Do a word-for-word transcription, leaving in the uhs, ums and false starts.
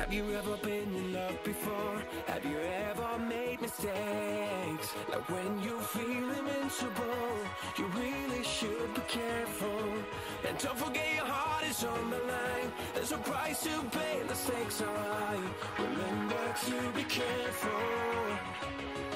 Have you ever been in love before? Have you ever made mistakes? Like when you feel invincible, you really should be careful. And don't forget your heart is on the line. There's a price to pay, the stakes are high. Remember to be careful.